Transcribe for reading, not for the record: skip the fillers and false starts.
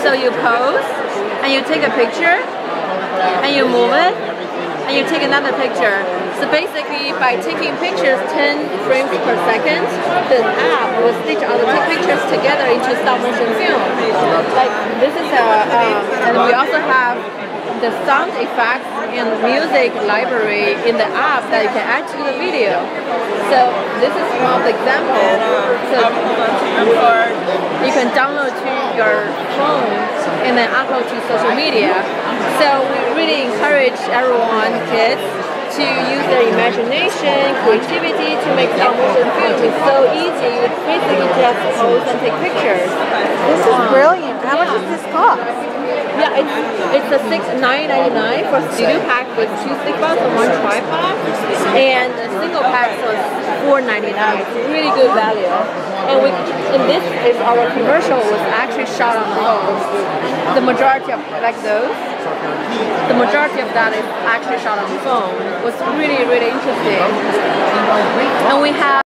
So you pose, and you take a picture, and you move it, and you take another picture. So basically, by taking pictures 10 frames per second, the app will stitch all the pictures together into stop motion film. Like this is and we also have the sound effects and music library in the app that you can add to the video. So this is one of the examples. So you can download to your phone and then upload to social media. So we really encourage everyone, kids, to use their imagination, creativity to make stop motion film. It's so easy. You basically just pose and take pictures. This is brilliant. How much does this cost? Yeah, it's a $9.99 for studio pack with 2 stick buttons and 1 tripod, and a single pack was $4.99. It's really good value. And this is our commercial was actually shot on the phone. The majority of the majority of that is actually shot on the phone. It was really, really interesting. And we have